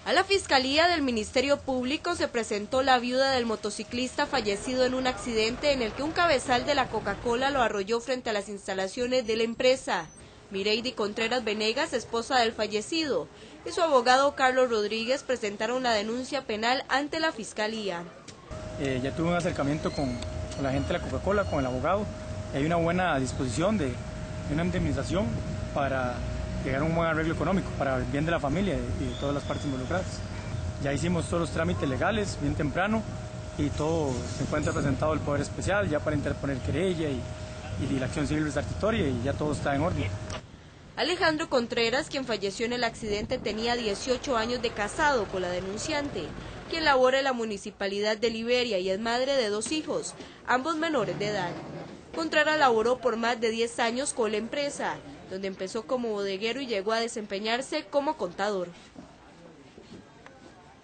A la Fiscalía del Ministerio Público se presentó la viuda del motociclista fallecido en un accidente en el que un cabezal de la Coca-Cola lo arrolló frente a las instalaciones de la empresa. Mireidi Contreras Venegas, esposa del fallecido, y su abogado Carlos Rodríguez presentaron la denuncia penal ante la Fiscalía. Ya tuve un acercamiento con la gente de la Coca-Cola, con el abogado. Hay una buena disposición de una indemnización para llegar a un buen arreglo económico para el bien de la familia y de todas las partes involucradas. Ya hicimos todos los trámites legales bien temprano y todo se encuentra presentado al Poder Especial ya para interponer querella y la acción civil resarcitoria y ya todo está en orden. Alejandro Contreras, quien falleció en el accidente, tenía 18 años de casado con la denunciante, quien labora en la Municipalidad de Liberia y es madre de 2 hijos, ambos menores de edad. Contreras laboró por más de 10 años con la empresa, donde empezó como bodeguero y llegó a desempeñarse como contador.